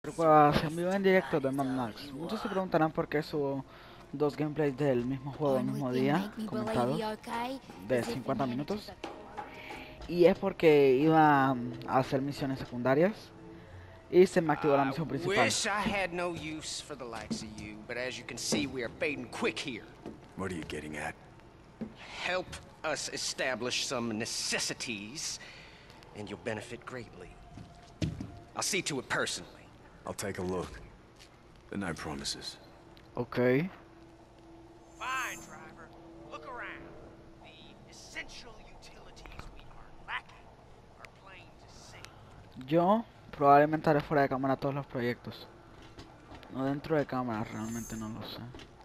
Recuerdas, en vivo en directo de Mad Max. Muchos se preguntarán por qué subo dos gameplays del mismo juego el mismo día, comentados, de 50 minutos. Y es porque iba a hacer misiones secundarias y se me activó la misión principal. Wish I had no use for the likes of you, but as you can see, we are fading quick here. What are you getting at? Help us establish some necessities, and you'll benefit greatly. I'll see to it personally. I'll take a look. But no promises. Ok. Fine, driver. Look around. The essential utilities we are lacking are plain to see. Yo probablemente haré fuera de cámara todos los proyectos. No dentro de cámara, realmente no lo sé.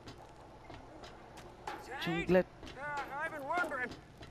Chunglet. I've been wondering.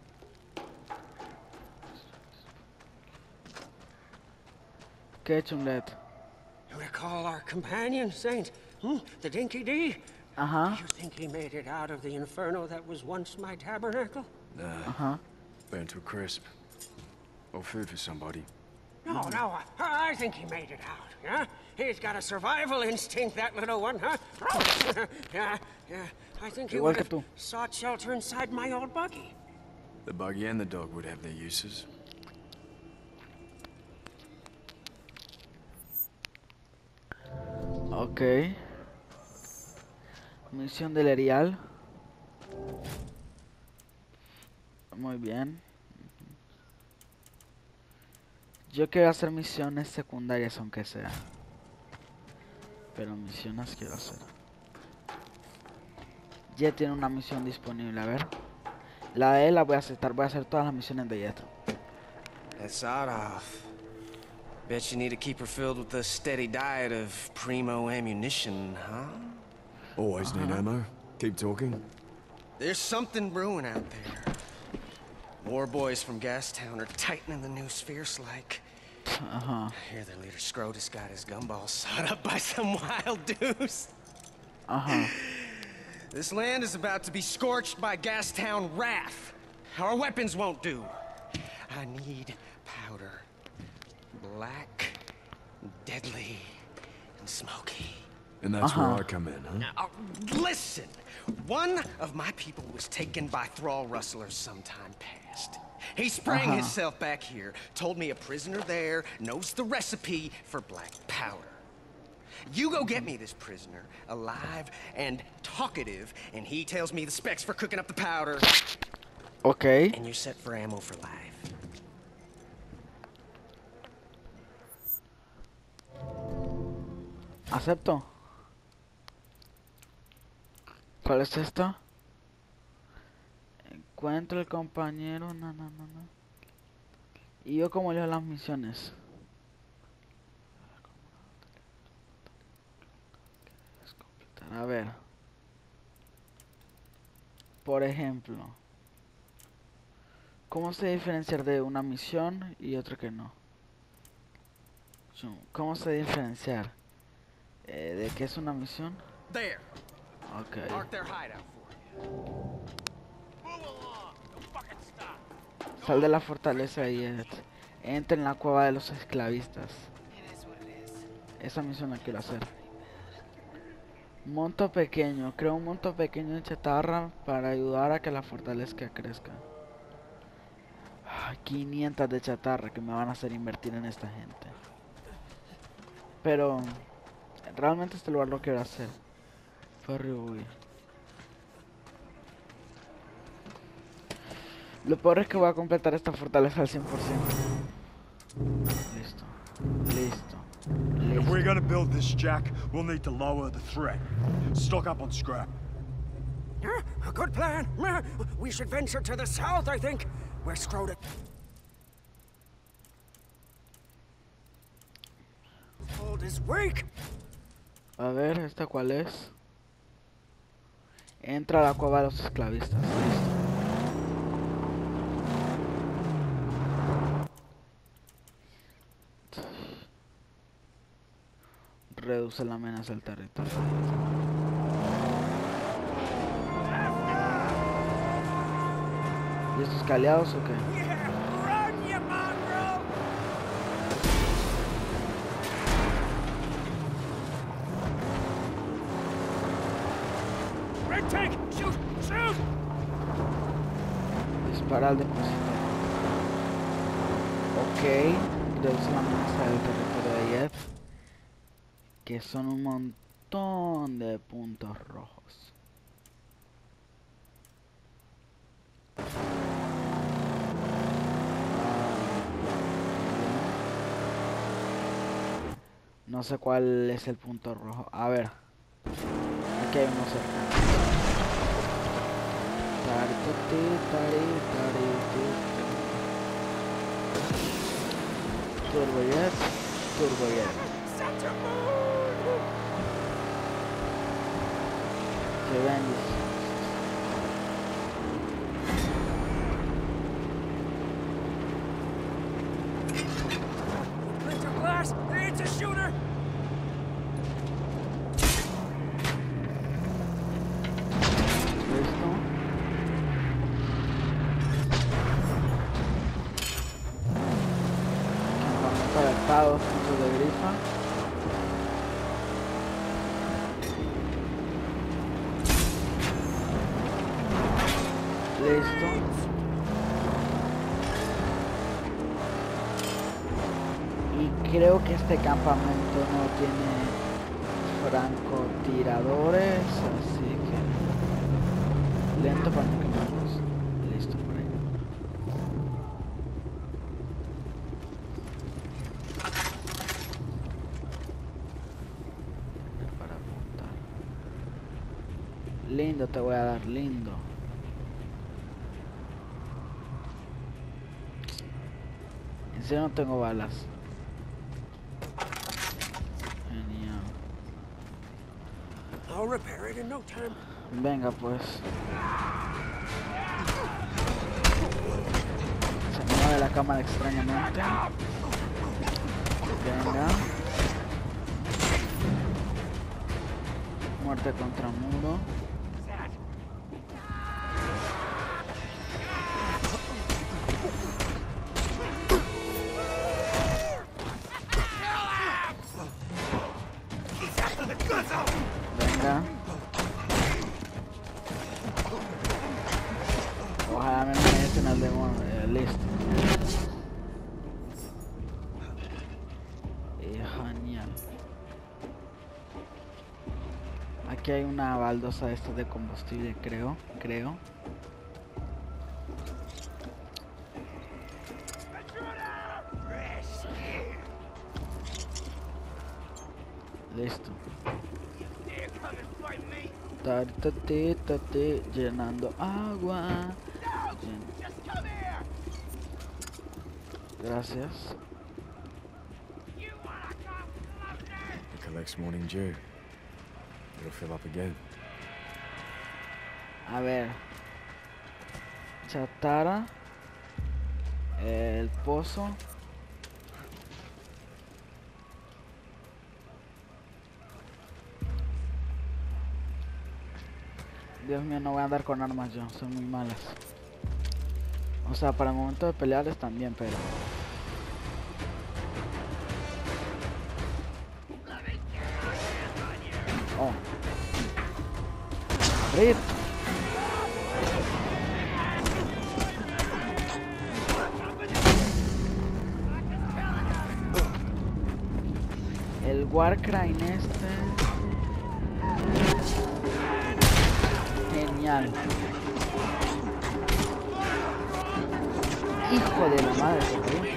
¿Qué Chunglet? You recall our companion, Saint? The Dinky D? Ajá. You think he made it out of the inferno that was once my tabernacle? Nah. Ajá. Burnt to a crisp. Or food for somebody. No, I think he made it out, yeah? He's got a survival instinct, that little one, huh? yeah, I think he Igual would que have tú. sought shelter inside my old buggy. The buggy and the dog would have their uses. Ok. Misión del Erial. Muy bien. Yo quiero hacer misiones secundarias aunque sea. Pero misiones quiero hacer. Jet tiene una misión disponible, a ver. La de él la voy a aceptar, voy a hacer todas las misiones de Jet. That's odd off. Bet you need to keep her filled with a steady diet of primo ammunition, huh? Always need ammo. Keep talking. There's something brewing out there. War boys from Gastown are tightening the noose fierce-like. Ajá. I hear their leader Scrotus got his gumballs sawed up by some wild deuce. Ajá. This land is about to be scorched by Gastown wrath. Our weapons won't do. I need powder. Black, deadly, and smoky. And that's where I come in, huh? Now, listen! One of my people was taken by thrall rustlers sometime past. He sprang himself back here, told me a prisoner there knows the recipe for black powder. You go get me this prisoner, alive and talkative, and he tells me the specs for cooking up the powder. Ok. And you're set for ammo for life. Acepto. ¿Cuál es esta? Encuentro el compañero. No. Y yo como leo las misiones. A ver. Por ejemplo. ¿Cómo se diferenciar de una misión y otra que no? ¿Cómo se diferenciar de que es una misión? There. Ok. Mark their hideout for you. Move along. Don't fucking stop. Sal de la fortaleza y entra en la cueva de los esclavistas. Esa misión la quiero hacer. Monto pequeño. Creo un monto pequeño de chatarra para ayudar a que la fortaleza crezca. 500 de chatarra que me van a hacer invertir en esta gente. Pero realmente este lugar lo quiero hacer. Ferry. Lo peor es que voy a completar esta fortaleza al 100%. Listo. If we're gonna build this, Jack, we'll need to lower the threat. Stock up on scrap. A good plan. We should venture to the south, I think. Where Scrotus hold is weak. A ver, ¿esta cuál es? Entra a la cueva de los esclavistas. Listo. Reduce la amenaza del territorio. ¿Y estos caleados o qué? Tank! Shoot! Shoot! Dispara al depósito. Ok, reduce la amenaza del territorio de Jeff, que son un montón de puntos rojos. No sé cuál es el punto rojo. A ver. Aquí hay uno cerca. Turbojet. Turbojet. Se ven. It's a shooter! Listo. Campamento adaptado, puntos de grifa. Listo. Y creo que este campamento no tiene francotiradores, así que lento para no quemarlos. Listo por ahí. Para apuntar. Lindo te voy a dar, lindo. En serio no tengo balas. Genial. I'll repair it in no time. Venga pues. Se mueve la cámara extrañamente. Venga. Muerte contra muro. Venga. Ojalá me merecen al demonio. Listo. Genial. Aquí hay una baldosa de estas de combustible, creo. Listo. Llenando agua. Gracias. It collects morning dew. It'll fill up again. A ver. Chatarra. El pozo. Dios mío, no voy a andar con armas yo, son muy malas. O sea, para el momento de pelear están bien, pero... Oh. Abrir. El Warcry este... Genial. Hijo de la madre, ¿sí?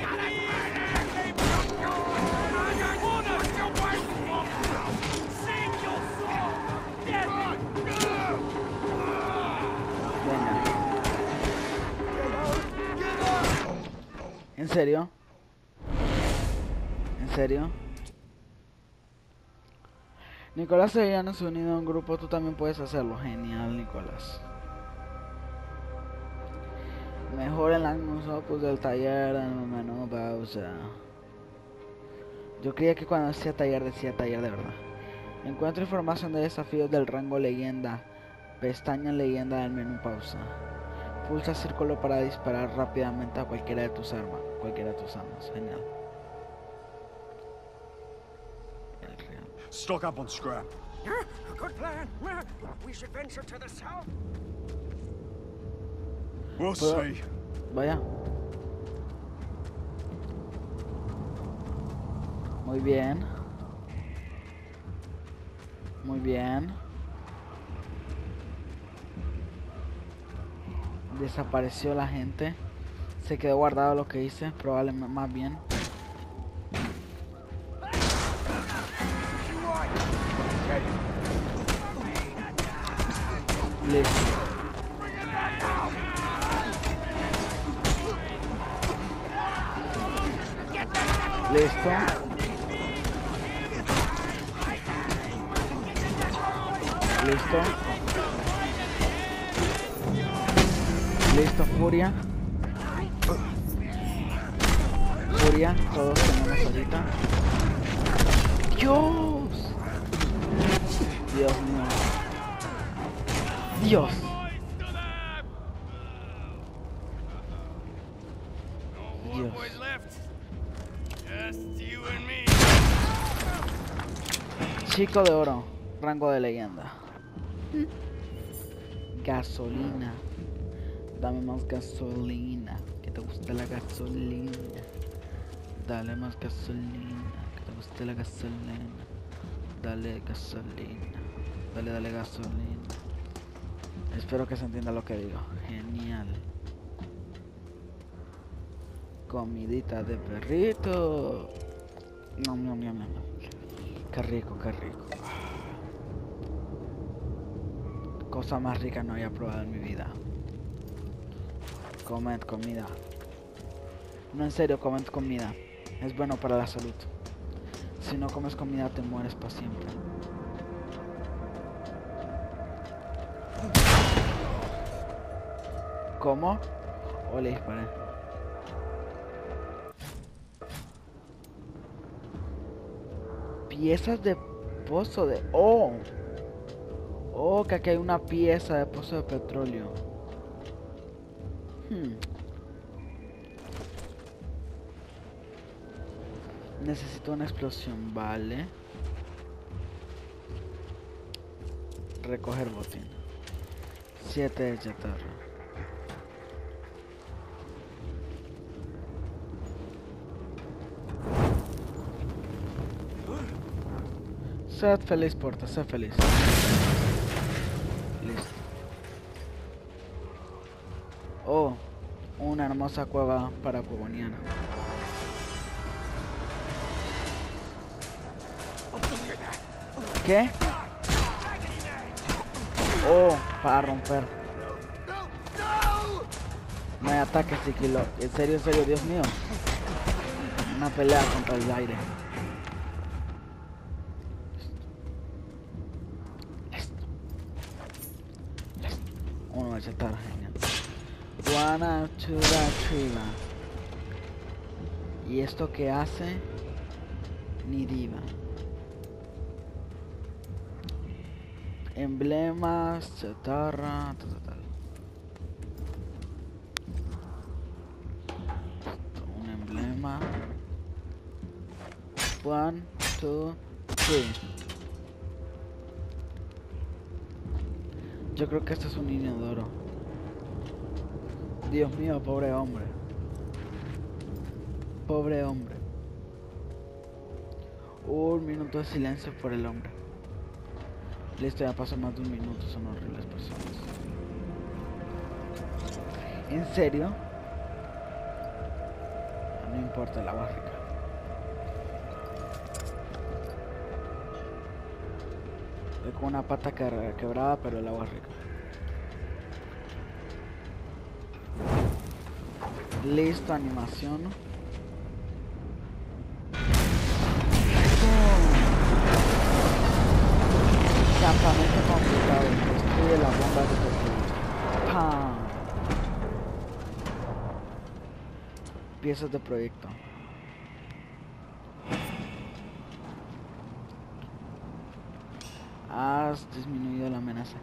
Venga. ¿En serio? ¿En serio? Nicolás se nos ha unido a un grupo, tú también puedes hacerlo. Genial, Nicolás. Mejoren los opus del taller en el menú pausa. Yo creía que cuando decía taller de verdad. Encuentra información de desafíos del rango leyenda. Pestaña leyenda del menú pausa. Pulsa círculo para disparar rápidamente a cualquiera de tus armas. Genial. Stock up on scrap. Good plan. We should venture to the south. We'll see. Vaya. Muy bien. Muy bien. Desapareció la gente. Se quedó guardado lo que hice, probablemente más bien. Listo. Listo. Listo. Listo, Furia. Furia, todos tenemos ahorita. ¡Dios! Dios mío. Dios. Dios. Chico de oro, rango de leyenda. Gasolina. Dame más gasolina. Que te guste la gasolina. Dale más gasolina. Que te guste la gasolina. Dale gasolina. Dale gasolina. Espero que se entienda lo que digo. Genial. Comidita de perrito. No. Qué rico, qué rico. Cosa más rica no había probado en mi vida. Comed comida. No, en serio, comed comida. Es bueno para la salud. Si no comes comida te mueres para siempre. ¿Cómo? O le disparé. Piezas de pozo de... ¡Oh! Oh, que aquí hay una pieza de pozo de petróleo. Necesito una explosión, vale. Recoger botín. 7 de chatarra. Sed feliz, Porta, sed feliz. Listo. Oh, una hermosa cueva para cuevoniana. ¿Qué? Oh, para romper. No hay ataques, Siquilo. En serio, Dios mío. Una pelea contra el aire. Uno de chatarra, genial. One, two, three. ¿Y esto qué hace? Ni diva. Emblemas, chatarra, tal. Un emblema. 1, 2, 3. Yo creo que este es un inodoro. Dios mío, pobre hombre. Pobre hombre. Un minuto de silencio por el hombre. Listo, ya pasó más de un minuto, son horribles personas. ¿En serio? No importa, el agua rica. Estoy con una pata quebrada, pero el agua rica. Listo, animación. Campamento complicado. Destruye la bomba de petróleo. ¡Pam! Piezas de proyecto. Has disminuido la amenaza.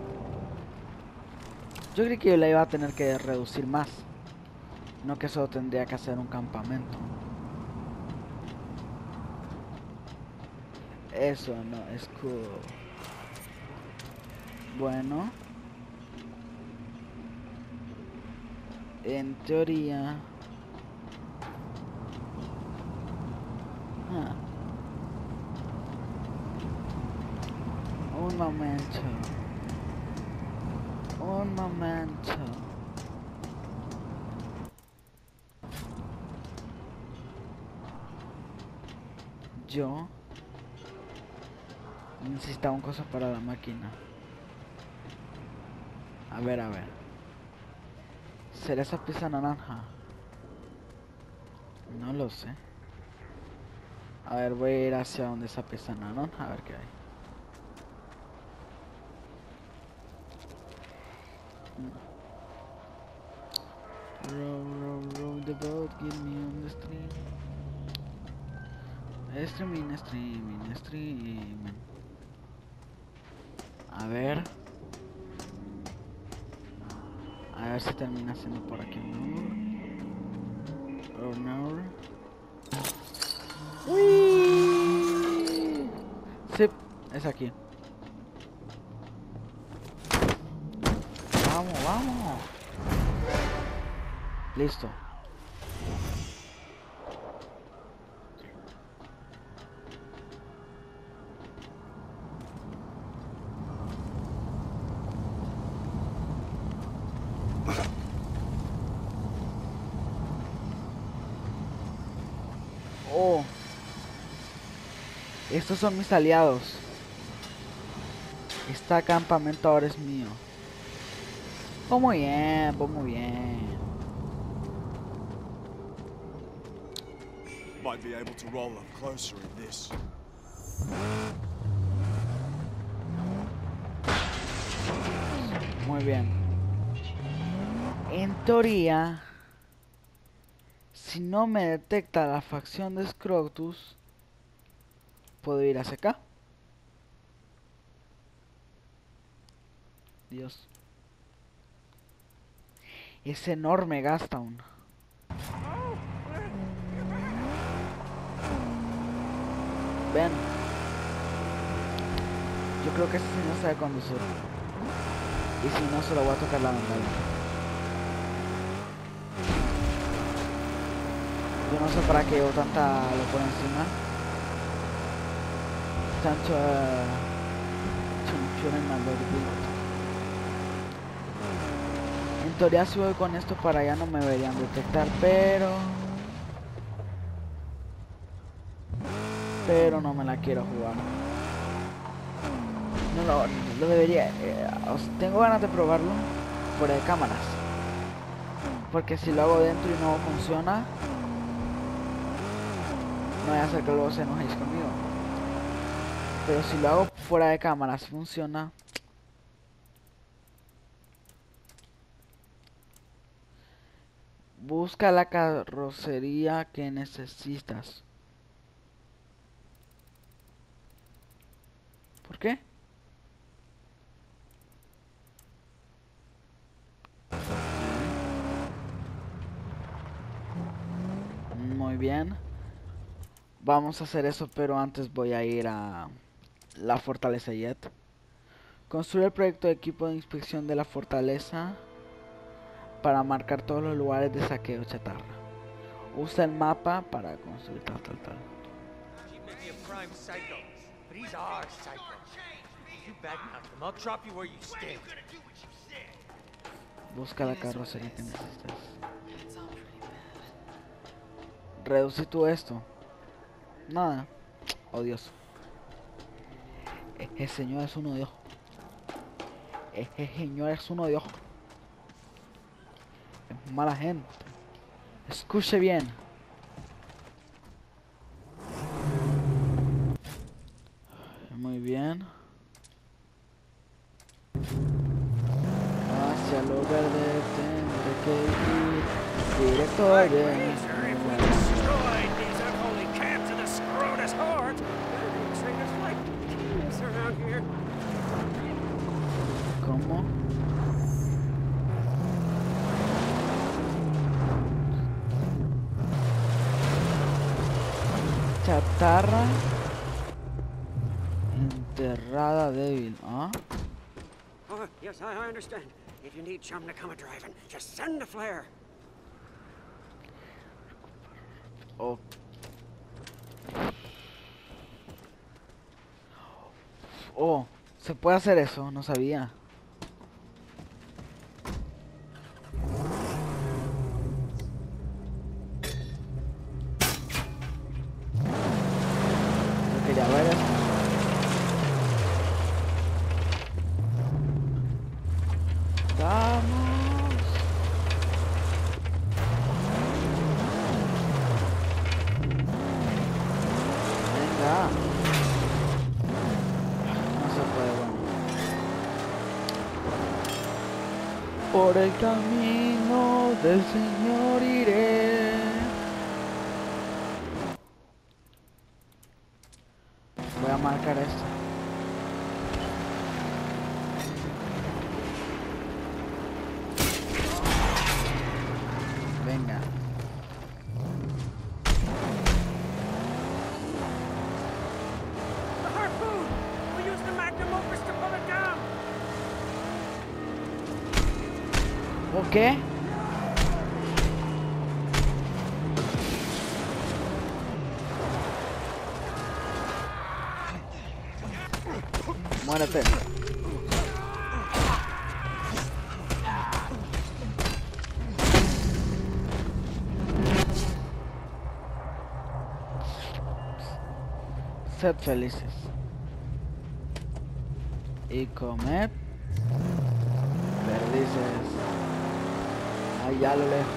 Yo creí que yo la iba a tener que reducir más. No que solo tendría que hacer un campamento. Eso no es cool. Bueno. En teoría... Ah. Un momento. Un momento. Yo necesitaba un cosa para la máquina. A ver, a ver. ¿Será esa pieza naranja? No lo sé. A ver, voy a ir hacia donde esa pieza naranja, a ver qué hay. Row, row, row the boat, give me on the stream. Streaming, streaming, streaming. A ver si termina siendo por aquí. Oh no. ¡Uy! Sí, es aquí. Vamos, vamos. Listo. Oh. Estos son mis aliados. Este campamento ahora es mío. Pues muy bien, pues muy bien. Might be able to roll up closer in this. Muy bien. En teoría, si no me detecta la facción de Scrotus, puedo ir hacia acá. Dios. Es enorme Gastown. Ven. Yo creo que ese señor sabe conducir. Y si no, se lo voy a tocar la bandera. Yo no sé para qué llevo tanta locura encima. Tanto chunchura en Maldory. En teoría si voy con esto para allá no me deberían detectar, pero no me la quiero jugar. No lo debería. Tengo ganas de probarlo fuera de cámaras, porque si lo hago dentro y no funciona, no voy a hacer que luego se enojéis conmigo. Pero si lo hago fuera de cámaras funciona. Busca la carrocería que necesitas. ¿Por qué? Muy bien. Vamos a hacer eso, pero antes voy a ir a la fortaleza Jet. Construye el proyecto de equipo de inspección de la fortaleza para marcar todos los lugares de saqueo chatarra. Usa el mapa para construir tal. Busca la carrocería que necesitas. Reduce tú esto. Nada. Odioso. Ese señor es uno de ojo. Ese señor es uno de ojo. Es mala gente. Escuche bien. Muy bien. Hacia lo verde tendré que ir. Director de... ¿Cómo? Chatarra enterrada débil, ¿ah? Oh, yes, I understand. If you need chum to come a-driving, just send a flare. Oh. Oh, se puede hacer eso, no sabía. Yo quería ver eso. Vamos. Venga. No se puede, bueno. Por el camino del Señor iré. Voy a marcar esto. Venga. The harpoon! We'll use the magnum opus to pull it down! ¿Por qué? Muérete. Sed felices. Y comed perdices. Allá a lo lejos.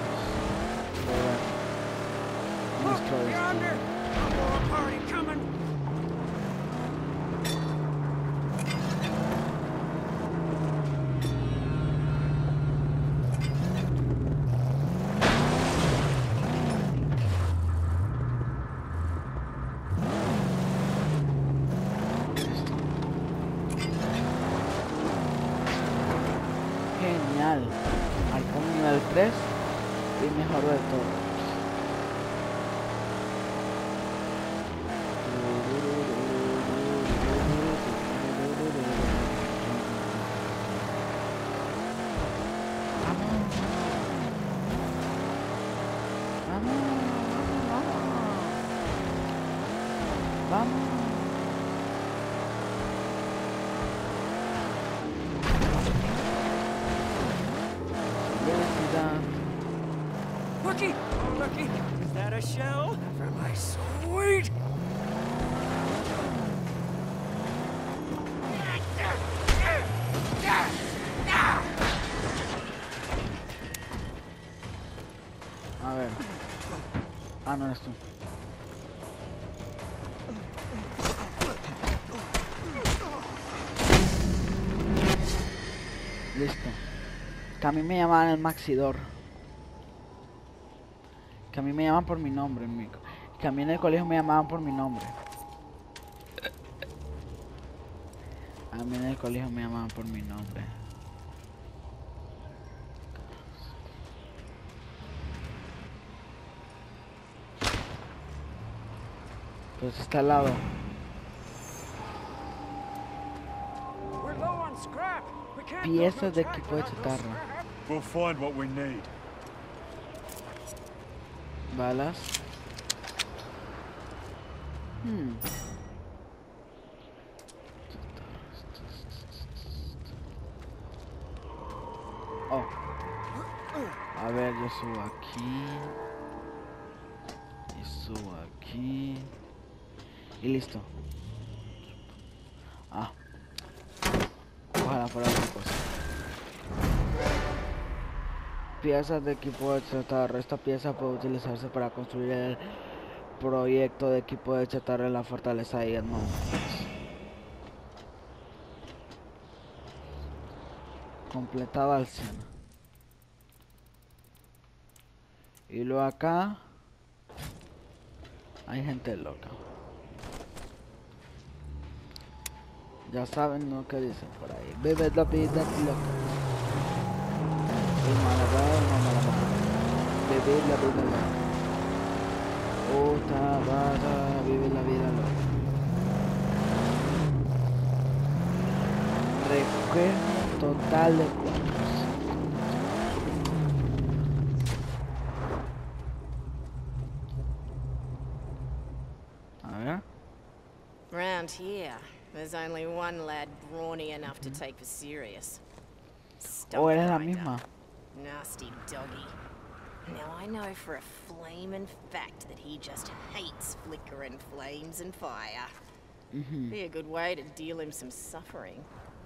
Nuestro destino. More party coming! Genial. Halcón nivel 3 y mejor de todo. Vamos. Looky! Oh, looky! Is that a shell? For my sweet! A ver. Ah, no eres tú. Listo. Que a mí me llamaban el Maxidor. Que a mí me llaman por mi nombre. Que a mí en el colegio me llamaban por mi nombre. A mí en el colegio me llamaban por mi nombre. Pues está al lado. We're low on scrap. We can't Piezas de build no equipo de track without no chatarra. scrap. We'll find what we need. Balas. Oh. A ver, yo subo aquí. Y subo aquí. Y listo. Ah. Ojalá fuera otra cosa. Piezas de equipo de chatarra. Esta pieza puede utilizarse para construir el proyecto de equipo de chatarra en la fortaleza de Edmond. Completado al 100. Y luego acá hay gente loca. Ya saben lo que dicen por ahí. Vive la vida loca. Y malabada, no malabada. Vivir la vida loca. Otra vaga, vive la vida loca. Recuerdo total de 400. A ver. Round here, there's only one lad brawny enough to take us serious. Oh, eres la Stomach misma. grinder. Nasty doggy. Now I know for a flaming fact that he just hates flickering flames and fire. Be a good way to deal him some suffering.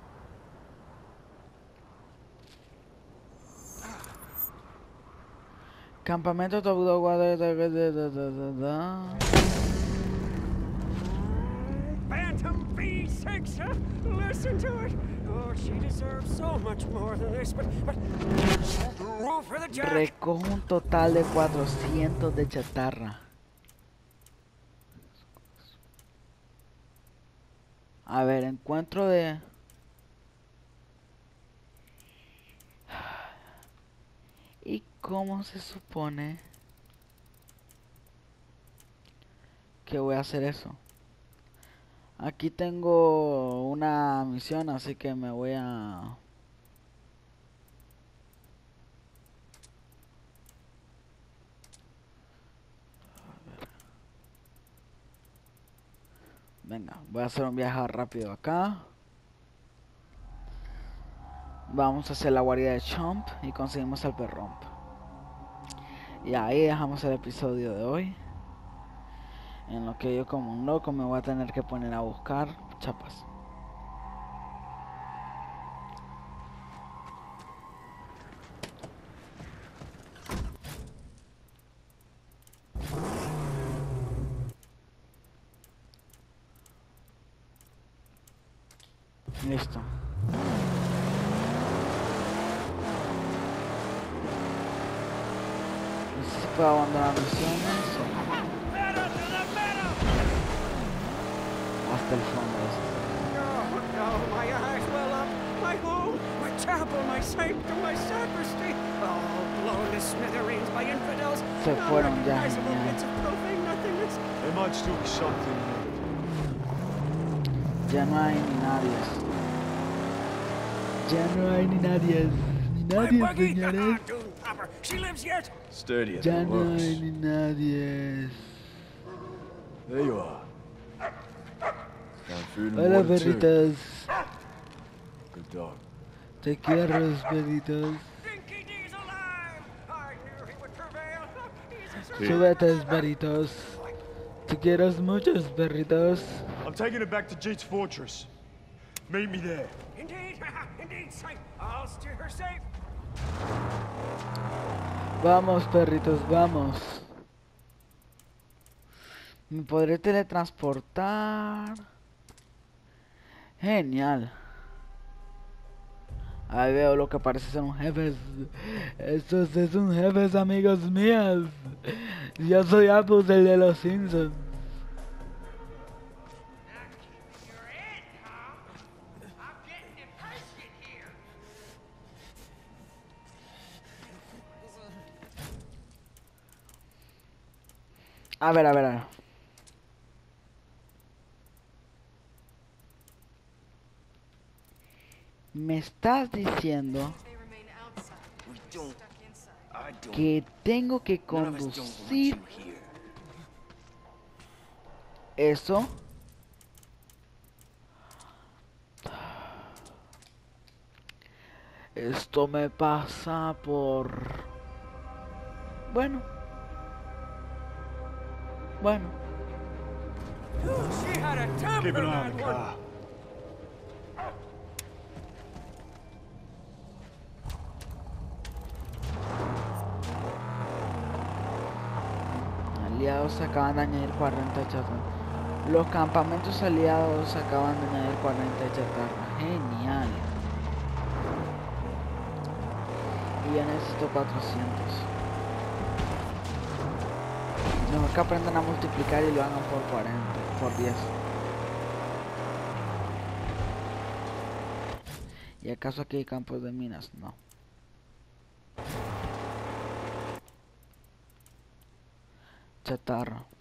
Campamento top dog. Phantom V6, huh? Listen to it. Oh, she deserves so much more than this, but roll for the jack. Recojo un total de 400 de chatarra. A ver, encuentro de... ¿Y cómo se supone que voy a hacer eso? Aquí tengo una misión, así que me voy a... Venga, voy a hacer un viaje rápido acá. Vamos a hacer la guarida de Chomp y conseguimos el Perromp. Y ahí dejamos el episodio de hoy. En lo que yo como un loco me voy a tener que poner a buscar chapas. Listo. No sé si puedo abandonar misiones o... hasta el fondo. No, my eyes well up. My home, my chapel, my sanctum, my sacristy. All blown to smithereens by infidels. Se fueron ya, Unrecognizable genial. bits of profane nothingness. There might still be something here. Ya no hay ni nadie. Ya no hay ni nadie. Ni My nadie, buggy, señores. Doom Popper. She lives yet. Sturdier Ya than no looks. hay ni nadie. There you are. Found food and Hola, water too. perritos. Good dog. Te quiero, perritos. Dinky D's alive. I knew he would prevail. He's a Súbete, perritos. Te quiero muchos, perritos. I'm taking it back to Jeet's fortress. Meet me there. Indeed, indeed, safe. I'll steer her safe. Vamos, perritos, vamos. Me podré teletransportar. Genial. Ahí veo lo que parece ser un jefe. Estos es un jefe, amigos míos. Yo soy Apples, el de los Simpsons. A ver, a ver, a ver. Me estás diciendo que tengo que conducir eso. Esto me pasa por... Bueno. She had a temper, Keep an eye that on the one. car. Aliados acaban de añadir 40 de chatarra. Los campamentos aliados acaban de añadir 40 de chatarra. Genial. Y yo necesito 400. Mejor que aprendan a multiplicar y lo hagan por 40, por 10. ¿Y acaso aquí hay campos de minas? No. Chatarra.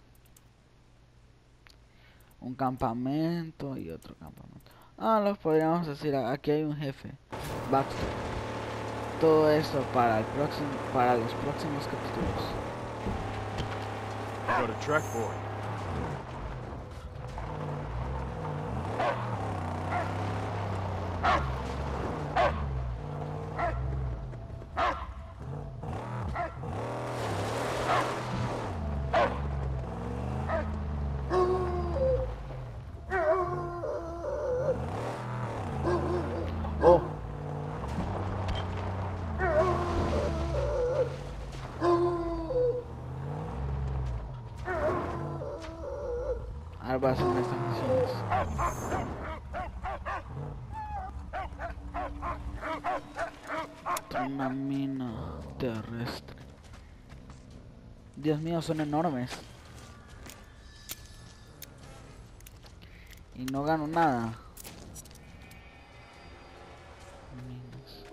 Un campamento y otro campamento. Ah, los podríamos decir, aquí hay un jefe. backstory. Todo eso para los próximos capítulos. Got a track for it. Oh. Ahora voy a hacer estas misiones. Una mina terrestre. Dios mío, son enormes. Y no gano nada. Minas.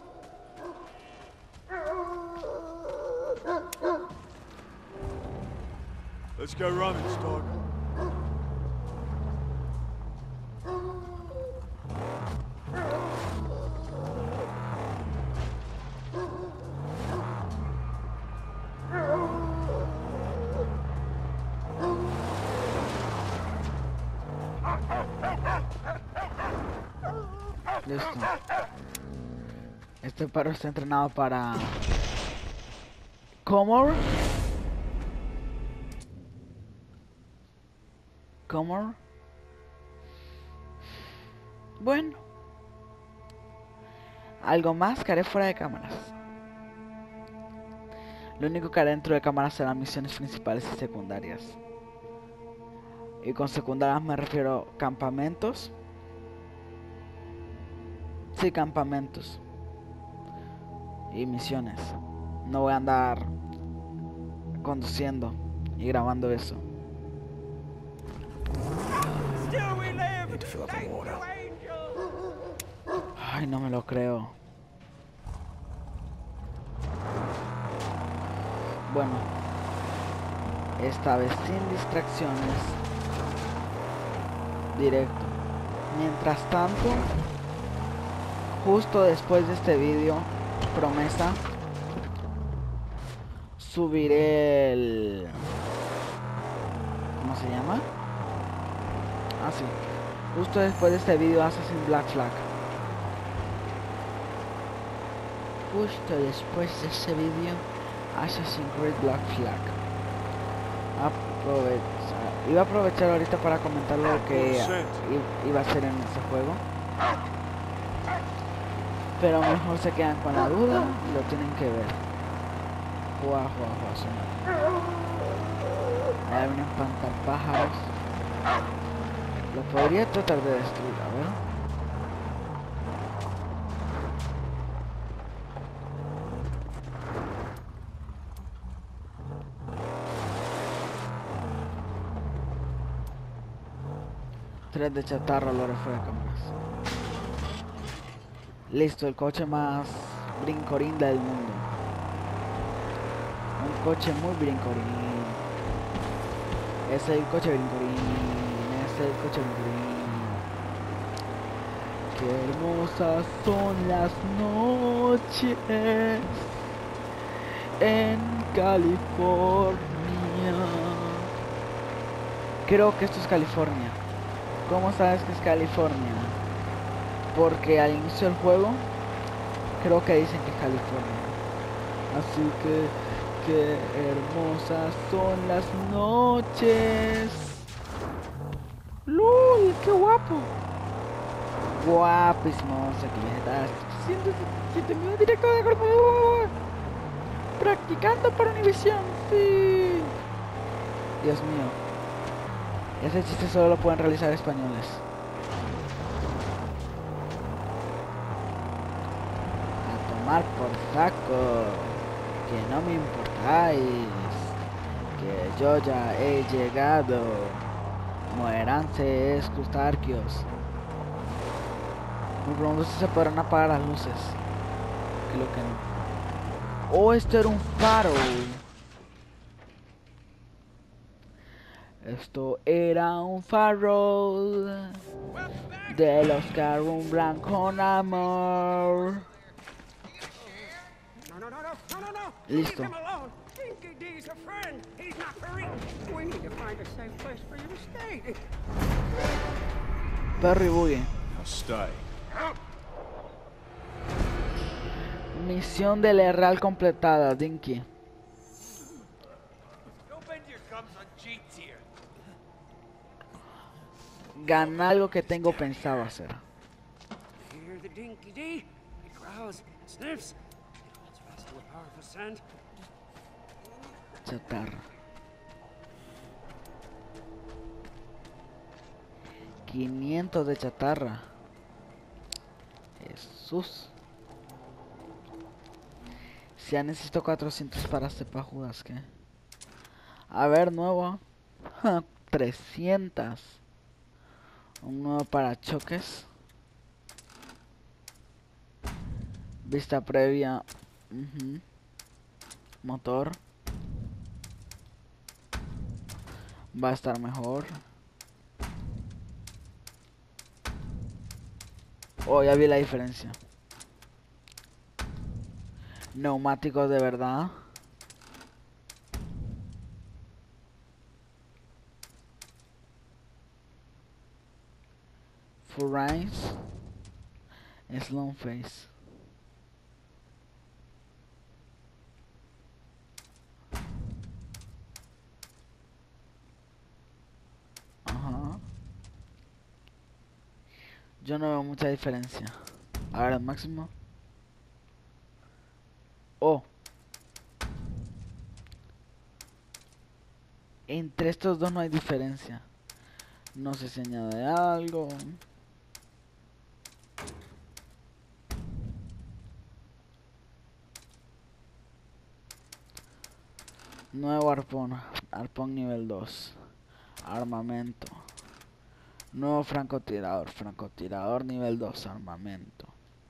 Let's go running, Stark. Listo. Este perro está entrenado para... ¿Comor? ¿Comor? Bueno. Algo más que haré fuera de cámaras. Lo único que haré dentro de cámaras serán misiones principales y secundarias. Y con secundarias me refiero a campamentos. Sí, campamentos y misiones. No voy a andar conduciendo y grabando eso. Need to fill up on water. Ay, no me lo creo. Bueno, esta vez sin distracciones. Directo. Mientras tanto, justo después de este vídeo, promesa, subiré el... ¿Cómo se llama? Ah, sí. Justo después de este vídeo, Assassin's Black Flag. Justo después de ese vídeo, Assassin's Creed Black Flag. Iba a aprovechar ahorita para comentar lo que iba a hacer en ese juego. Pero mejor se quedan con la duda y lo tienen que ver. Ahí vienen espantapájaros. Lo podría tratar de destruir, a ver. Tres de chatarra, lo haré fuera de cámaras. Listo, el coche más brincorín del mundo. Un coche muy brincorín. Es el coche brincorín. Es el coche brincorín. Qué hermosas son las noches en California. Creo que esto es California. ¿Cómo sabes que es California? Porque al inicio del juego creo que dicen que es California. Así que qué hermosas son las noches. ¡Lul! ¡Qué guapo! Guapísimo. Aquí estás. 107.000 directo de cuerpo. Practicando para Univision. Sí. Dios mío. Ese chiste solo lo pueden realizar españoles. Tomar por saco, que no me importáis, que yo ya he llegado, muéranse escustarquios. Me pregunto si se podrán apagar las luces, creo que no. Oh, esto era un faro. Esto era un faro. de los que alumbran con amor. Listo. Perry Boogie. Misión del Herral completada, Dinky. Ganar algo que tengo pensado hacer. Chatarra. 500 de chatarra. Jesús. Si ya necesito 400 para Judas, ¿qué? A ver, nuevo. 300. Un nuevo parachoques. Vista previa. Motor. Va a estar mejor. Oh, ya vi la diferencia. Neumáticos de verdad. Full Rise. Slow Face. Ajá. Yo no veo mucha diferencia. A ver, el máximo. Oh. Entre estos dos no hay diferencia. No sé si añade algo. Nuevo arpón. Arpón nivel 2. Armamento. Nuevo francotirador. Francotirador nivel 2. Armamento.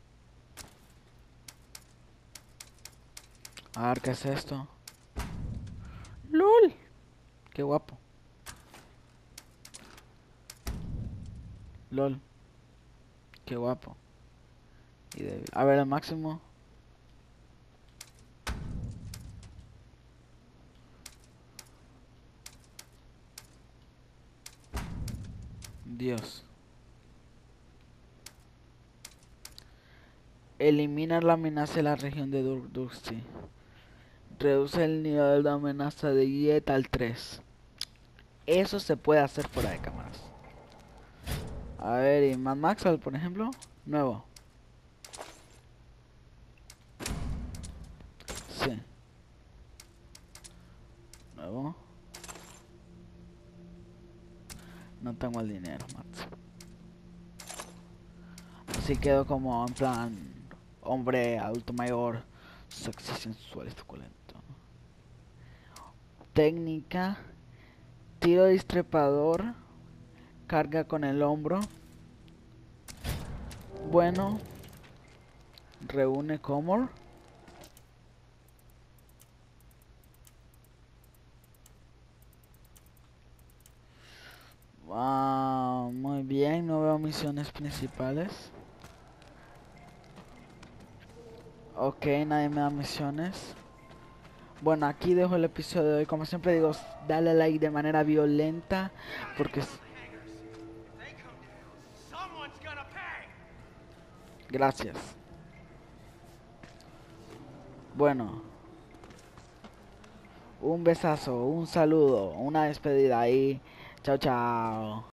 A ver, ¿qué es esto? ¡Lol! ¡Qué guapo! ¡Lol! ¡Qué guapo! Y a ver, el máximo. Dios. Eliminar la amenaza de la región de Dusty. Reduce el nivel de amenaza de Jet al 3. Eso se puede hacer fuera de cámaras. A ver, y Mad Maxwell, por ejemplo. Nuevo. Sí. Nuevo. No tengo el dinero, Max. Así quedo como en plan hombre adulto mayor, sexy, sensual, suculento. Técnica. Tiro distrepador. Carga con el hombro. Bueno. Reúne Comor. Muy bien, no veo misiones principales. Ok, nadie me da misiones. Bueno, aquí dejo el episodio de hoy. Como siempre digo, dale like de manera violenta. Porque... Gracias. Bueno. Un besazo, un saludo, una despedida ahí. Chao, chao.